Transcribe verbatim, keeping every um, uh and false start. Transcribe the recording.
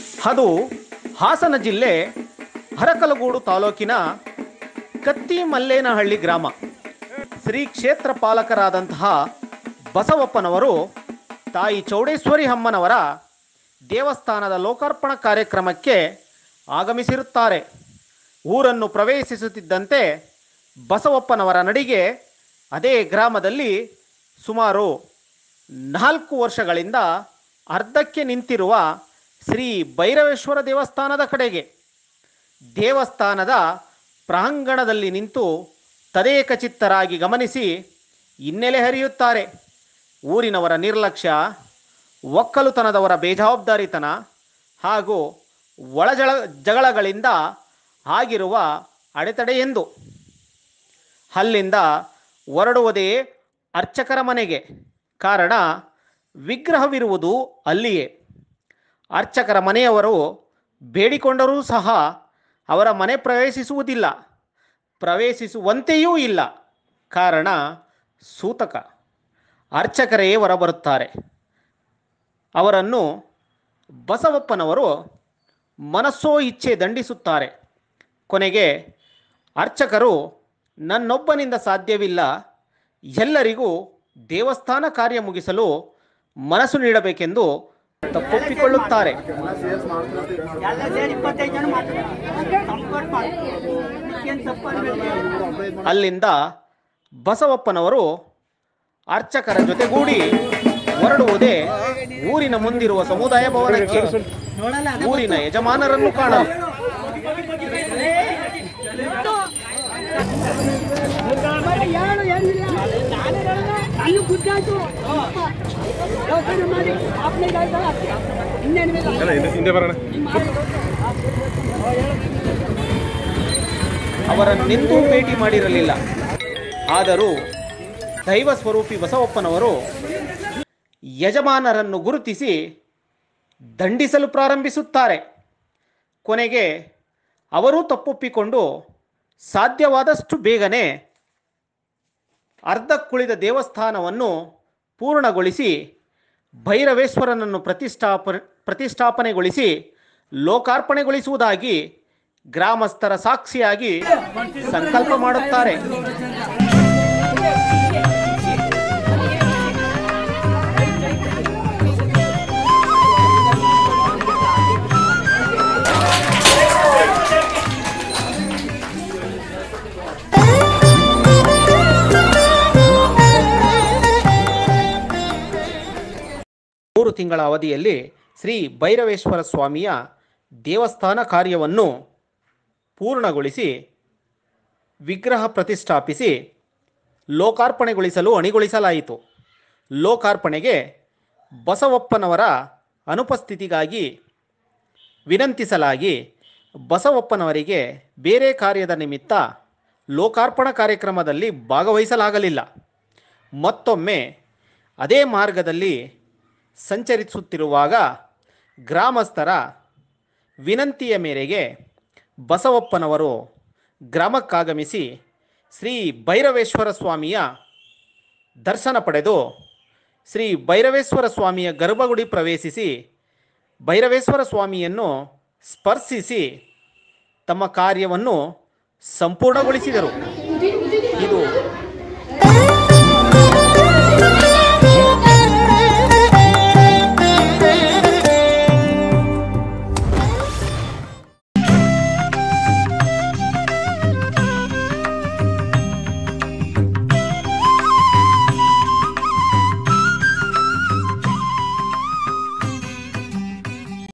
ಅದು ಹಾಸನ ಜಿಲ್ಲೆ ಅರಕಲಗೂಡು ತಾಲೂಕಿನ ಕತ್ತಿಮಲ್ಲೇನಹಳ್ಳಿ ಗ್ರಾಮ. ಶ್ರೀ ಕ್ಷೇತ್ರ ಪಾಲಕರಾದಂತಹ ಬಸವಪ್ಪನವರು ತಾಯಿ ಚೌಡೇಶ್ವರಿ ಅಮ್ಮನವರ ದೇವಸ್ಥಾನದ ಲೋಕಾರ್ಪಣಾ ಕಾರ್ಯಕ್ರಮಕ್ಕೆ ಆಗಮಿಸಿರುತ್ತಾರೆ. ಊರನ್ನು ಪ್ರವೇಶಿಸುತ್ತಿದ್ದಂತೆ ಬಸವಪ್ಪನವರ ನಡಿಗೆ ಅದೇ ಗ್ರಾಮದಲ್ಲಿ ಸುಮಾರು ನಾಲ್ಕು ವರ್ಷಗಳಿಂದ ಅರ್ಧಕ್ಕೆ ನಿಂತಿರುವ ಶ್ರೀ ಭೈರವೇಶ್ವರ ದೇವಸ್ಥಾನದ ಕಡೆಗೆ ದೇವಸ್ಥಾನದ ಪ್ರಾಂಗಣದಲ್ಲಿ ನಿಂತು ತದೇಕಚಿತ್ತರಾಗಿ ಗಮನಿಸಿ ಹಿನ್ನೆಲೆ ಹರಿಯುತ್ತಾರೆ. ಊರಿನವರ ನಿರ್ಲಕ್ಷ್ಯ, ಒಕ್ಕಲುತನದವರ ಬೇಜವಾಬ್ದಾರಿತನ ಹಾಗೂ ಒಳಜಳ ಜಗಳಗಳಿಂದ ಆಗಿರುವ ಅಡೆತಡೆ ಎಂದು. ಅಲ್ಲಿಂದ ಹೊರಡುವುದೇ ಅರ್ಚಕರ ಮನೆಗೆ. ಕಾರಣ, ವಿಗ್ರಹವಿರುವುದು ಅಲ್ಲಿಯೇ. ಅರ್ಚಕರ ಮನೆಯವರು ಬೇಡಿಕೊಂಡರೂ ಸಹ ಅವರ ಮನೆ ಪ್ರವೇಶಿಸುವುದಿಲ್ಲ, ಪ್ರವೇಶಿಸುವಂತೆಯೂ ಇಲ್ಲ. ಕಾರಣ ಸೂತಕ. ಅರ್ಚಕರೇ ಹೊರಬರುತ್ತಾರೆ. ಅವರನ್ನು ಬಸವಪ್ಪನವರು ಮನಸ್ಸೋ ಇಚ್ಛೆ ದಂಡಿಸುತ್ತಾರೆ. ಕೊನೆಗೆ ಅರ್ಚಕರು, ನನ್ನೊಬ್ಬನಿಂದ ಸಾಧ್ಯವಿಲ್ಲ, ಎಲ್ಲರಿಗೂ ದೇವಸ್ಥಾನ ಕಾರ್ಯ ಮುಗಿಸಲು ಮನಸ್ಸು ನೀಡಬೇಕೆಂದು ತಪ್ಪೊಪ್ಪಿಕೊಳ್ಳುತ್ತಾರೆ. ಅಲ್ಲಿಂದ ಬಸವಪ್ಪನವರು ಅರ್ಚಕರ ಜೊತೆಗೂಡಿ ಹೊರಡುವುದೇ ಊರಿನ ಮುಂದಿರುವ ಸಮುದಾಯ ಭವನಕ್ಕೆ, ಊರಿನ ಯಜಮಾನರನ್ನು ಕಾಣಲು. ಅವರನ್ನೆಂದೂ ಭೇಟಿ ಮಾಡಿರಲಿಲ್ಲ. ಆದರೂ ದೈವ ಸ್ವರೂಪಿ ಬಸವಪ್ಪನವರು ಯಜಮಾನರನ್ನು ಗುರುತಿಸಿ ದಂಡಿಸಲು ಪ್ರಾರಂಭಿಸುತ್ತಾರೆ. ಕೊನೆಗೆ ಅವರೂ ತಪ್ಪೊಪ್ಪಿಕೊಂಡು ಸಾಧ್ಯವಾದಷ್ಟು ಬೇಗನೆ ಅರ್ಧಕ್ಕುಳಿದ ದೇವಸ್ಥಾನವನ್ನು ಪೂರ್ಣಗೊಳಿಸಿ ಭೈರವೇಶ್ವರನನ್ನು ಪ್ರತಿಷ್ಠಾಪ ಪ್ರತಿಷ್ಠಾಪನೆಗೊಳಿಸಿ ಲೋಕಾರ್ಪಣೆಗೊಳಿಸುವುದಾಗಿ ಗ್ರಾಮಸ್ಥರ ಸಾಕ್ಷಿಯಾಗಿ ಸಂಕಲ್ಪ ಮಾಡುತ್ತಾರೆ. ಮೂರು ತಿಂಗಳ ಅವಧಿಯಲ್ಲಿ ಶ್ರೀ ಭೈರವೇಶ್ವರ ಸ್ವಾಮಿಯ ದೇವಸ್ಥಾನ ಕಾರ್ಯವನ್ನು ಪೂರ್ಣಗೊಳಿಸಿ ವಿಗ್ರಹ ಪ್ರತಿಷ್ಠಾಪಿಸಿ ಲೋಕಾರ್ಪಣೆಗೊಳಿಸಲು ಅಣಿಗೊಳಿಸಲಾಯಿತು. ಲೋಕಾರ್ಪಣೆಗೆ ಬಸವಪ್ಪನವರ ಅನುಪಸ್ಥಿತಿಗಾಗಿ ವಿನಂತಿಸಲಾಗಿ ಬಸವಪ್ಪನವರಿಗೆ ಬೇರೆ ಕಾರ್ಯದ ನಿಮಿತ್ತ ಲೋಕಾರ್ಪಣಾ ಕಾರ್ಯಕ್ರಮದಲ್ಲಿ ಭಾಗವಹಿಸಲಾಗಲಿಲ್ಲ. ಮತ್ತೊಮ್ಮೆ ಅದೇ ಮಾರ್ಗದಲ್ಲಿ ಸಂಚರಿಸುತ್ತಿರುವಾಗ ಗ್ರಾಮಸ್ಥರ ವಿನಂತಿಯ ಮೇರೆಗೆ ಬಸವಪ್ಪನವರು ಗ್ರಾಮಕ್ಕಾಗಮಿಸಿ ಶ್ರೀ ಭೈರವೇಶ್ವರ ಸ್ವಾಮಿಯ ದರ್ಶನ ಪಡೆದು ಶ್ರೀ ಭೈರವೇಶ್ವರ ಸ್ವಾಮಿಯ ಗರ್ಭಗುಡಿ ಪ್ರವೇಶಿಸಿ ಭೈರವೇಶ್ವರ ಸ್ವಾಮಿಯನ್ನು ಸ್ಪರ್ಶಿಸಿ ತಮ್ಮ ಕಾರ್ಯವನ್ನು ಸಂಪೂರ್ಣಗೊಳಿಸಿದರು. ಇದು